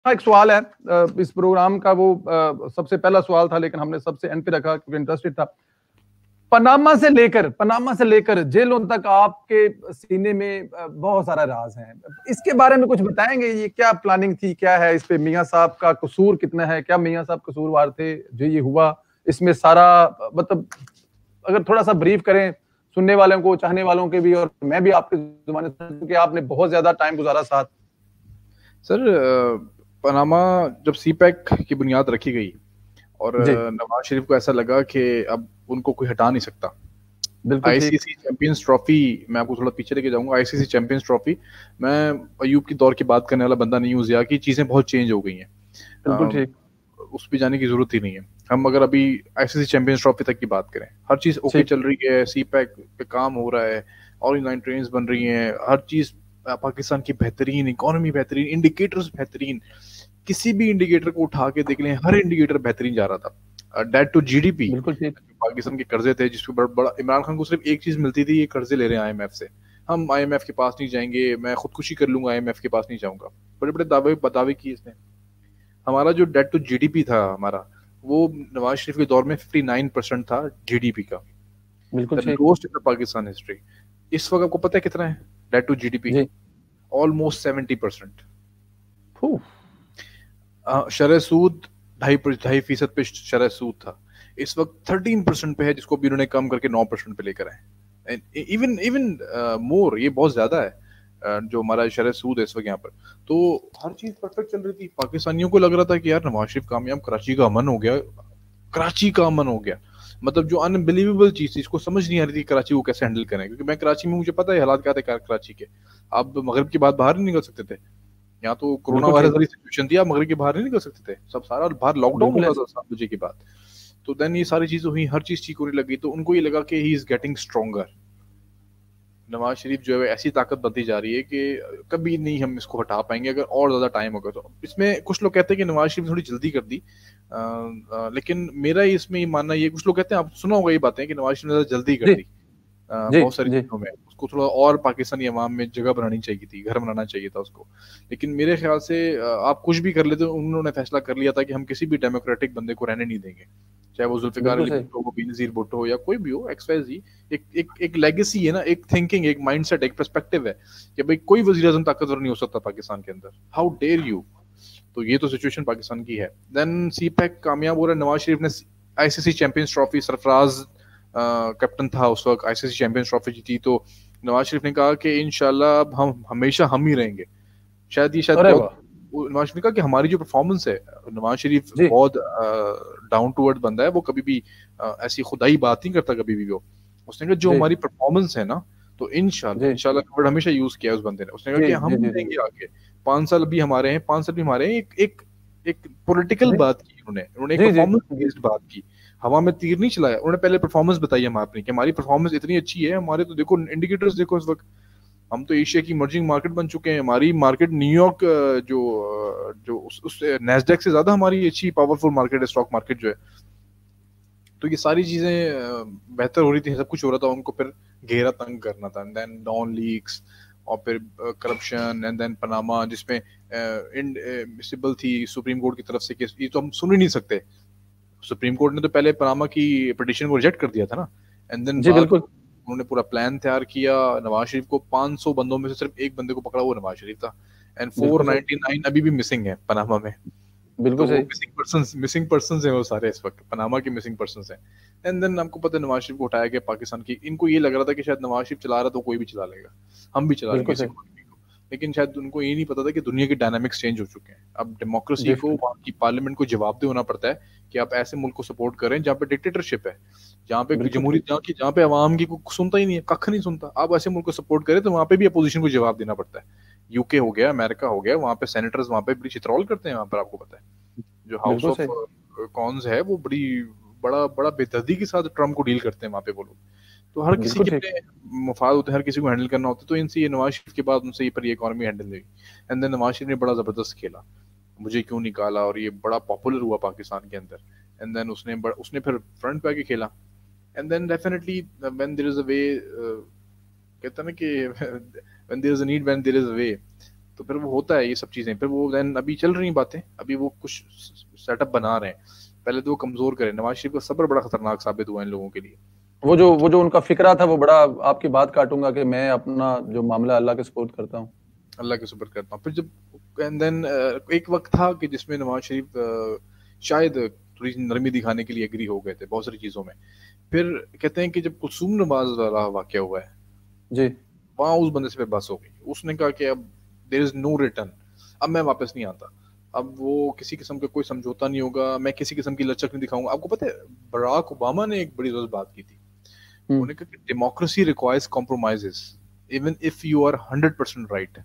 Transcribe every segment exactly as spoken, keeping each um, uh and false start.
हाँ, एक सवाल है अ, इस प्रोग्राम का वो अ, सबसे पहला सवाल था लेकिन हमने सबसे एंड पे रखा क्योंकि इंटरेस्टेड था। पनामा से लेकर पनामा से लेकर जेलों तक आपके सीने में अ, बहुत सारा राज है। इसके बारे में कुछ बताएँगे ये क्या प्लानिंग थी? क्या है इस पे मियाँ साहब का कसूर कितना है? क्या मियाँ साहब कसूरवार थे जो ये हुआ? इसमें सारा अ, मतलब अगर थोड़ा-सा ब्रीफ करें सुनने वालों को, चाहने वालों के भी और मैं भी आपकी ज़ुबानी सुनूँ क्योंकि आपने बहुत ज़्यादा टाइम गुज़ारा साथ। सर अ, पनामा जब सी पैक की बुनियाद रखी गई और जी। नवाज शरीफ को ऐसा लगा कि अब उनको कोई हटा नहीं सकता। बिल्कुल ठीक। आईसीसी चैंपियंस ट्रॉफी मैं आपको थोड़ा पीछे लेके जाऊंगा। आईसीसी चैंपियंस ट्रॉफी मैं अयूब की दौर की बात करने वाला बंदा नहीं हूँ ज़िया की चीज़ें बहुत चेंज हो गई हैं। बिल्कुल अ, ठीक। उस पे जाने की जरूरत ही नहीं है। हम अगर अभी आईसीसी चैंपियंस ट्रॉफी तक की बात करें, हर चीज़ ओके ठीक। चल रही है, सी पैक पे काम हो रहा है, ऑनलाइन ट्रेन्स बन रही हैं, हर चीज़ अ, पाकिस्तान की बेहतरीन इकोनॉमी, बेहतरीन इंडिकेटर्स, बेहतरीन किसी भी इंडिकेटर को उठा के देख लें, हर इंडिकेटर बेहतरीन जा रहा था। डेट टू जीडीपी बिल्कुल ठीक। जो पाकिस्तान के कर्जे थे जिसपे बड़ा बड़ा इमरान खान को सिर्फ एक चीज मिलती थी, ये कर्जे ले रहे हैं आईएमएफ से, हम आईएमएफ के पास नहीं जाएंगे, मैं खुदकुशी कर लूंगा, आईएमएफ के पास नहीं जाऊंगा। बड़े बड़े दावे दावे किए इसने। हमारा जो डेट टू जीडीपी था हमारा, वो नवाज शरीफ के दौर में फिफ्टी नाइन परसेंट था जीडीपी का, बिल्कुल द ठीक। Lowest in the Pakistan history. इस वक्त आपको पता है कितना है डेट टू जीडीपी? जी। Almost seventy percent. फू। शरह सूद ढाई ढाई फीसद पे शरह सूद था, इस वक्त थर्टीन परसेंट पे है, जिसको भी उन्होंने कम करके नौ परसेंट पे लेकर आए। इवन इवन मोर, ये बहुत ज्यादा है uh, जो हमारा शरह सूद है इस वक्त यहाँ पर। तो हर चीज परफेक्ट चल रही थी, पाकिस्तानियों को लग रहा था कि यार नवाज शरीफ कामयाब, कराची का अमन हो गया, कराची का अमन हो गया। मतलब जो अनबिलीवेबल चीज थी, इसको समझ नहीं आ रही थी कराची को कैसे हैंडल करें, क्योंकि मैं कराची में, मुझे पता है हालात क्या थे कराची के। आप मगरिब के बाद बाहर नहीं निकल सकते थे, यहाँ तो कोरोना बिल्कुल वायरस ठीक। वाली सिचुएशन थी, आप मगरिब के बाहर नहीं निकल सकते थे, सब सारा बाहर लॉकडाउन बिल्कुल होता ऐसे। था सात बजे के बाद। तो देन ये सारी चीजें हुई, हर चीज ठीक होने लगी, तो उनको ये लगा कि he is getting stronger. Nawaz Sharif जो है ऐसी ताकत बनती जा रही है कि कभी नहीं हम इसको हटा पाएंगे अगर और ज्यादा टाइम होगा तो। इसमें कुछ लोग कहते हैं कि नवाज शरीफ थोड़ी जल्दी कर दी, आ, आ, लेकिन मेरा इसमें ये मानना, ये कुछ लोग कहते हैं, आप सुना होगा ये बातें कि नवाज शरीफ ने ज्यादा जल्दी कर जी। दी आ, जी। बहुत सारी जी। चीजों में, उसको थोड़ा और पाकिस्तानी अवाम में जगह बनानी चाहिए थी, घर बनाना चाहिए था उसको। लेकिन मेरे ख्याल से आ, आप कुछ भी कर लेते, उन्होंने फैसला कर लिया था कि हम किसी भी डेमोक्रेटिक बंदे को रहने नहीं देंगे, चाहे वो जुल्फिकार बिल्कुल अली सही। भुट्टो हो, बेनजीर भुट्टो हो, या कोई भी हो, एक्स वाई जी। एक एक एक लेगेसी है ना, एक थिंकिंग, एक माइंडसेट, एक पर्सपेक्टिव है कि भाई कोई वजीर आजम ताकतवर नहीं हो सकता पाकिस्तान के अंदर, हाउ डेयर यू। तो ये तो सिचुएशन पाकिस्तान की है। देन सी पैक कामयाब हो रहा है, नवाज शरीफ ने ICC champions trophy, Sarfaraz captain था उस वक्त, आईसीसी चैंपियंस ट्रॉफी जीती, तो नवाज शरीफ ने कहा कि इंशाल्लाह अब हम हमेशा हम ही रहेंगे। शायद ये शायद अरे बहुत, वाह! नवाज शरीफ ने कहा कि हमारी जो परफॉर्मेंस है, नवाज शरीफ जी। बहुत डाउन टू अर्थ बंदा है, वो कभी भी अ, ऐसी खुदाई बात नहीं करता कभी भी वो। उसने कहा जो जी। हमारी परफॉर्मेंस है ना, तो इंशाल्लाह, जी। इंशाल्लाह का वर्ड हमेशा यूज किया है उस बंदे ने। उसने कहा जी, कि जी, हम ही जी, जी। रहेंगे आगे, पांच साल भी हमारे हैं, पांच साल भी हमारे हैं। एक एक एक पॉलिटिकल जी। बात की उन्होंने, उन्होंने एक जी, जी, परफॉर्मेंस जी। बेस्ड बात की, हवा में तीर नहीं चलाया। उन्होंने पहले परफॉर्मेंस बताई हम आपने कि हमारी परफॉर्मेंस इतनी अच्छी है, हमारे तो देखो इंडिकेटर्स देखो इस वक्त, हम तो एशिया की इमर्जिंग मार्केट बन चुके हैं, हमारी मार्केट न्यूयॉर्क अ, जो अ, जो उस, उस नेस्डेक से ज्यादा हमारी अच्छी पावरफुल मार्केट है, स्टॉक मार्केट जो है। तो ये सारी चीजें अ, बेहतर हो रही थी, सब कुछ हो रहा था, उनको फिर घेरा तंग करना था, एंड देन डॉन लीक्स, और फिर करप्शन, एंड देन पनामा, जिसमें इनएडमिसिबल थी सुप्रीम कोर्ट की तरफ से केस, ये तो हम सुन ही नहीं सकते। सुप्रीम कोर्ट ने तो पहले पनामा की पिटीशन को रिजेक्ट कर दिया था ना, एंड देन जी, बाद बिल्कुल। में उन्होंने पूरा प्लान तैयार किया। नवाज शरीफ को पाँच सौ बंदों में से सिर्फ एक बंदे को पकड़ा, वो नवाज शरीफ था, एंड बिल्कुल सही। फोर नाइनटी नाइन अभी भी मिसिंग है पनामा में। तो बिल्कुल वो सही। मिसिंग पर्सन मिसिंग पर्सन है वो सारे इस वक्त, पनामा के मिसिंग पर्सन हैं। एंड देन आपको पता है नवाज शरीफ को उठाया गया पाकिस्तान की, इनको ये लग रहा था कि शायद नवाज शरीफ चला रहा तो कोई भी चला लेगा, हम भी चला लेंगे बिल्कुल इस सही। इकोनॉमी को। लेकिन शायद उनको ये नहीं पता था कि दुनिया के डायनामिक्स चेंज हो चुके हैं, अब डेमोक्रेसी को, डिफरेंट। वहाँ की पार्लियामेंट को जवाब दे होना पड़ता है कि आप ऐसे मुल्क को सपोर्ट करें जहाँ पे डिक्टेटरशिप है, जहाँ पे बिल्कुल जमहूरी, ठीक। जहाँ की जहाँ पे आवाम की कोई सुनता ही नहीं है, कख नहीं सुनता। आप ऐसे मुल्क को सपोर्ट करें तो वहाँ पे भी अपोजिशन को जवाब देना पड़ता है। यूके हो गया, अमेरिका हो गया, वहाँ पे सेनेटर्स वहाँ पे बड़ी चित्रौल करते हैं, वहाँ पर आपको पता है जो हाउस बिल्कुल ऑफ सही। कॉन्स है, वो बड़ी बड़ा बड़ा बेदर्दी के साथ ट्रम्प को डील करते हैं वहाँ पे वो लोग। तो हर किसी बिल्कुल के ठीक। अपने मफाद होते हैं, हर किसी को हैंडल करना होता है। तो इनसे ये नवाज शरीफ के बाद उनसे ये पर ये इकोनॉमी हैंडल हुई, एंड देन नवाज शरीफ ने बड़ा जबरदस्त खेला, मुझे क्यों निकाला, और ये बड़ा पॉपुलर हुआ पाकिस्तान के अंदर। एंड देन उसने बड़, उसने फिर फ्रंट पे आके खेला, and then definitely when there is a way, कहते हैं ना कि when there is a need, when there is a way, तो फिर वो होता है ये सब चीजें, फिर वो देन अभी चल रही बातें, अभी वो कुछ सेटअप बना रहे हैं, पहले तो वो कमजोर करें। नवाज शरीफ का सब्र बड़ा खतरनाक साबित हुआ इन लोगों के लिए। वो जो वो जो उनका फिक्रा था वो बड़ा, आपकी बात काटूंगा कि मैं अपना जो मामला अल्लाह के सुपुर्द करता हूँ, अल्लाह के शुक्र करता हूँ। फिर जब एंड देन एक वक्त था कि जिसमें नवाज शरीफ uh, शायद थोड़ी नरमी दिखाने के लिए एग्री हो गए थे बहुत सारी चीजों में। फिर कहते हैं कि जब कुलसूम नवाज वाला वाकया हुआ है जी, वहां उस बंदे से फिर बस हो गई। उसने कहा कि अब देयर इज नो रिटर्न, अब मैं वापस नहीं आता, अब वो किसी किस्म का कोई समझौता नहीं होगा, मैं किसी किस्म की लचक नहीं दिखाऊंगा। आपको पता है बराक ओबामा ने एक बड़ी रोज बात की थी, हम्म, उन्होंने कहा कि democracy requires compromises even if you are hundred percent right.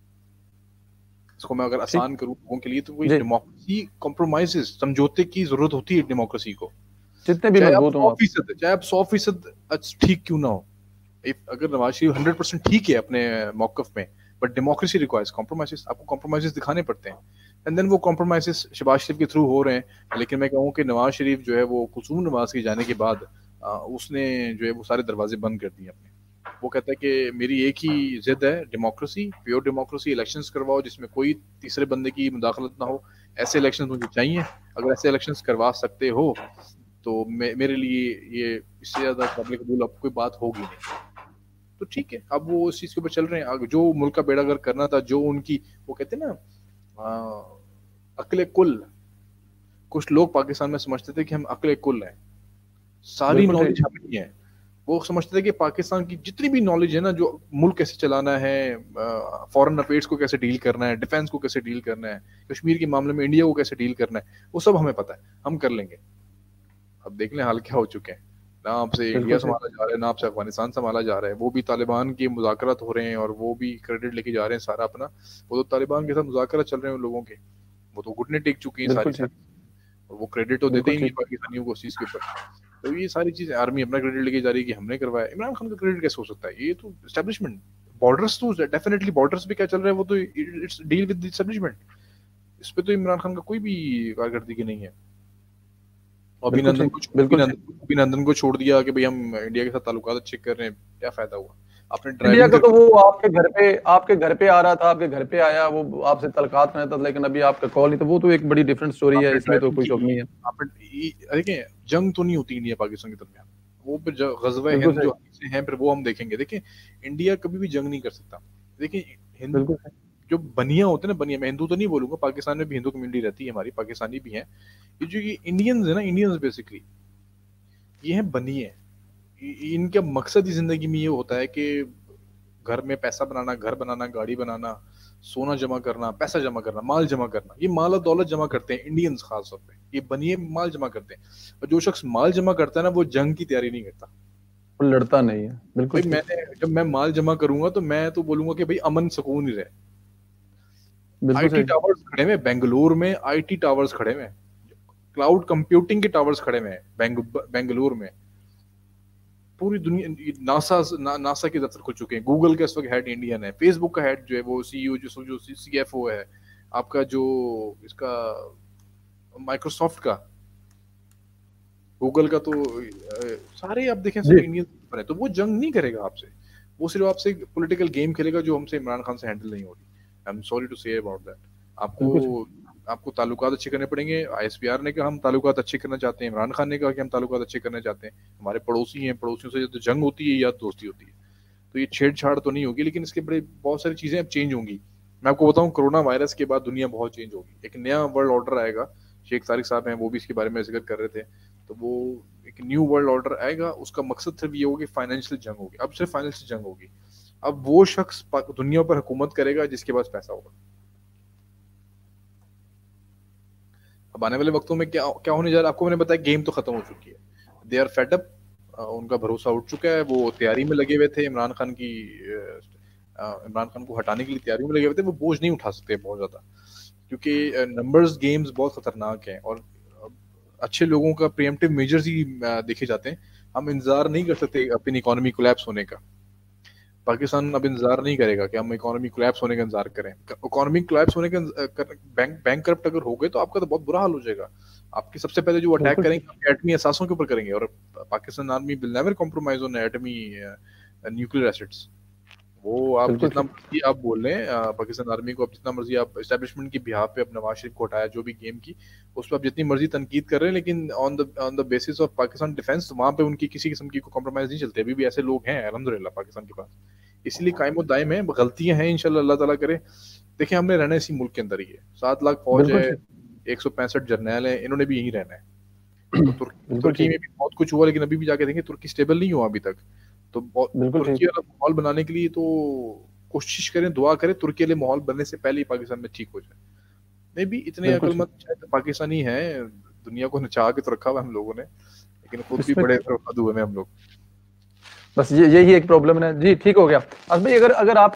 इसको मैं अगर ठीक, आसान करूं लोगों के लिए तो कोई जी, डेमोक्रेसी कॉम्प्रोमाइजेस, समझौते की जरूरत होती है डेमोक्रेसी को, जितने भी चाहे आप मजबूत हों सौ आप। फीसद चाहे आप सौ फीसद ठीक क्यों ना हो। If- अगर नवाज शरीफ हंड्रेड परसेंट ठीक है अपने मौकफ में, बट डेमोक्रेसी रिक्वायर्स कॉम्प्रोमाइजेस, आपको कॉम्प्रोमाइजेस दिखाने पड़ते हैं, एंड देन वो कॉम्प्रोमाइजेस शहबाज शरीफ के थ्रू हो रहे हैं। लेकिन मैं कहूँ कि नवाज शरीफ जो है वो कुलसूम नवाज के जाने के बाद आ, उसने जो है वो सारे दरवाजे बंद कर दिए अपने। वो कहता है कि मेरी एक ही जिद है, डेमोक्रेसी, प्योर डेमोक्रेसी, इलेक्शंस करवाओ जिसमें कोई तीसरे बंदे की मुदाखलत ना हो, ऐसे इलेक्शंस मुझे चाहिए। अगर ऐसे इलेक्शंस करवा सकते हो तो मे, मेरे लिए ये इससे ज्यादा काबिल कबूल अब कोई बात होगी नहीं। तो ठीक है, अब वो उस चीज के ऊपर चल रहे हैं। आगे जो मुल्क का बेड़ा गर्क करना था, जो उनकी वो कहते हैं ना आ, अकले कुल, कुछ लोग पाकिस्तान में समझते थे कि हम अकले कुल हैं, सारी बिल्कुल ठीक, नॉलेज हमें नहीं है। वो समझते थे कि पाकिस्तान की जितनी भी नॉलेज है ना, जो मुल्क कैसे चलाना है, फॉरेन अफेयर्स को कैसे डील करना है, डिफेंस को कैसे डील करना है, कश्मीर के मामले में इंडिया को कैसे डील करना है, वो सब हमें पता है, हम कर लेंगे। अब देख लें हाल क्या हो चुके हैं, ना आपसे इंडिया बिल्कुल ठीक, संभाला जा रहा है, ना आपसे अफगानिस्तान संभाला जा रहा है। वो भी तालिबान की मुज़ाकरात हो रहे हैं और वो भी क्रेडिट लेके जा रहे हैं सारा अपना। वो तो तालिबान के साथ मुज़ाकरात चल रहे हैं उन लोगों के, वो तो घुटने टेक चुकी हैं सारी बिल्कुल ठीक, सारी, और वो क्रेडिट तो देते बिल्कुल ही नहीं ठीक। पाकिस्तानियों को उस चीज के ऊपर। तो ये सारी चीजें आर्मी अपना क्रेडिट लेके जा रही है कि हमने करवाया। इमरान खान का क्रेडिट कैसे हो सकता है? ये तो एस्टेब्लिशमेंट, बॉर्डर्स तो डेफिनेटली, बॉर्डर्स पे क्या चल रहा है वो तो it's deal with the establishment. इस पे तो इमरान खान का कोई भी कारकर्दगी नहीं है। बिल्कुल अभिनंदन ठीक, को बिल्कुल ठीक। अभिनंदन अभिनंदन को छोड़ दिया कि भाई हम इंडिया के साथ ताल्लुकात अच्छे कर रहे हैं, क्या फायदा हुआ? आपने इंडिया ड्राइविंग का तो करके, वो आपके घर पे आपके घर पे आ रहा था, आपके घर पे आया, वो आपसे तलकात करना था, लेकिन अभी आपका कॉल नहीं, तो वो तो एक बड़ी डिफरेंट स्टोरी है, आपने इसमें तो ड्राइविंग कोई शक की, नहीं है। आपने देखिए जंग तो नहीं होती इंडिया पाकिस्तान के दरमियान, वो फिर गजवा बिल्कुल हिंद सही, जो से हैं फिर वो हम देखेंगे। देखिए इंडिया कभी भी जंग नहीं कर सकता। देखिए हिंद बिल्कुल सही। जो बनिया होते हैं ना, बनिया, मैं हिंदू तो नहीं बोलूंगा, पाकिस्तान में भी हिंदू कम्युनिटी रहती है हमारी, पाकिस्तानी भी हैं। ये जो ये इंडियंस है ना, इंडियंस बेसिकली ये हैं बनिए। इ- इनका मकसद ही जिंदगी में ये होता है कि घर में पैसा बनाना, घर बनाना, गाड़ी बनाना, सोना जमा करना, पैसा जमा करना, माल जमा करना। ये माल और दौलत जमा करते हैं इंडियंस, खास तौर पे ये बनिए माल जमा करते हैं। और जो शख्स माल जमा करता है ना, वो जंग की तैयारी नहीं करता। वो लड़ता नहीं है, बिल्कुल भाई ठीक, मैंने जब मैं माल जमा करूंगा तो मैं तो बोलूंगा कि भाई अमन सुकून ही रहे। बिल्कुल आईटी सही। टावर्स खड़े हुए बेंगलुरु में, आईटी टावर्स खड़े हुए, क्लाउड कंप्यूटिंग के टावर्स खड़े हुए हैं बेंग, बेंगलुरु में। पूरी दुनिया, नासा ना, नासा के दफ्तर खुल चुके हैं। गूगल का इस वक्त हेड इंडियन है, फेसबुक का हेड जो है वो सीईओ, जो जो सीएफओ है आपका, जो इसका माइक्रोसॉफ्ट का, गूगल का, तो अ, सारे आप देखें सब जी, इंडियन पर है। तो वो जंग नहीं करेगा आपसे, वो सिर्फ आपसे पॉलिटिकल गेम खेलेगा जो हमसे इमरान खान से हैंडल नहीं हो रही। I am sorry to say about that. आपको बिल्कुल सही, आपको ताल्लुकात अच्छे करने पड़ेंगे। आईएसपीआर ने कहा हम ताल्लुकात अच्छे करना चाहते हैं, इमरान खान ने कहा कि हम ताल्लुकात अच्छे करना चाहते हैं। हमारे पड़ोसी हैं, पड़ोसियों से तो जंग होती है या दोस्ती होती है। तो ये छेड़छाड़ तो नहीं होगी, लेकिन इसके बड़े बहुत सारी चीजें अब चेंज होंगी। मैं आपको बताऊं, कोरोना वायरस के बाद दुनिया बहुत चेंज होगी, एक नया वर्ल्ड ऑर्डर आएगा। शेख तारिक साहब हैं, वो भी इसके बारे में जिक्र कर रहे थे। तो वो एक न्यू वर्ल्ड ऑर्डर आएगा, उसका मकसद सिर्फ ये होगी फाइनेंशियल जंग होगी, अब सिर्फ फाइनेंशियल जंग होगी। अब वो शख्स दुनिया पर हुकूमत करेगा जिसके पास पैसा होगा। अब आने वाले वक्तों में क्या क्या होने जा रहा है आपको मैंने बताया, गेम तो खत्म हो चुकी है। दे आर फेड अप, उनका भरोसा उठ चुका है। वो तैयारी में लगे हुए थे इमरान खान की, अ, अ, इमरान खान को हटाने के लिए तैयारी में लगे हुए थे। वो बोझ नहीं उठा सकते बहुत ज्यादा, क्योंकि नंबर्स गेम्स बहुत खतरनाक हैं और अच्छे लोगों का प्रीएम्प्टिव मेजर्स ही अ, देखे जाते हैं। हम इंतजार नहीं कर सकते अपनी इकोनॉमी कोलैप्स होने का। पाकिस्तान अब इंतजार नहीं करेगा कि हम इकोनॉमी कोलैप्स होने का इंतजार करें। इकोनॉमी कोलैप्स होने का बैंक बैंक करप्ट अगर हो गए तो आपका तो बहुत बुरा हाल हो जाएगा। आपकी सबसे पहले जो अटैक बिल्कुल करेंगे ठीक, आपके एटमी असासों के ऊपर करेंगे। और Pakistan army will never compromise on एटमी न्यूक्लियर एसेट्स। वो आप बिल्कुल जितना ठीक। मर्जी आप बोल रहे हैं अ, पाकिस्तान आर्मी को, आप जितना मर्जी आप एस्टेब्लिशमेंट की बिहाफ पे अब नवाज शरीफ को हटाया जो भी गेम की, उस पर आप जितनी मर्जी तनकीद कर रहे हैं, लेकिन on the on the basis of Pakistan defence वहां पे उनकी किसी किस्म की कोई कॉम्प्रोमाइज नहीं चलती। अभी भी ऐसे लोग हैं अल्हम्दुलिल्लाह पाकिस्तान के पास, इसलिए कायम दायम है। गलतियां हैं, इंशाल्लाह अल्लाह ताला करे। देखिए हमने रहना इसी मुल्क के अंदर ही है, सात लाख फौज बिल्कुल है, ठीक। एक सौ पैंसठ जर्नैल है, इन्होंने भी यहीं रहना है। तो तुर्की बिल्कुल तुर्की ठीक। में भी बहुत कुछ हुआ, लेकिन अभी भी जाके देखें तुर्की स्टेबल नहीं हुआ अभी तक। तो बहुत- बिल्कुल तुर्की ठीक। वाला माहौल बनाने के लिए तो कोशिश करें, दुआ करें तुर्की वाले माहौल बनने से पहले ही पाकिस्तान में ठीक हो जाए। मे भी इतने बिल्कुल ठीक। अक्लमंद शायद पाकिस्तानी हैं, दुनिया को नचा के तो रखा हुआ है हम लोगों ने, लेकिन खुद भी इसमें बड़े फिर हुए में हम लोग। बस ये यही एक प्रॉब्लम है जी। ठीक हो गया। अब भाई अगर अगर आप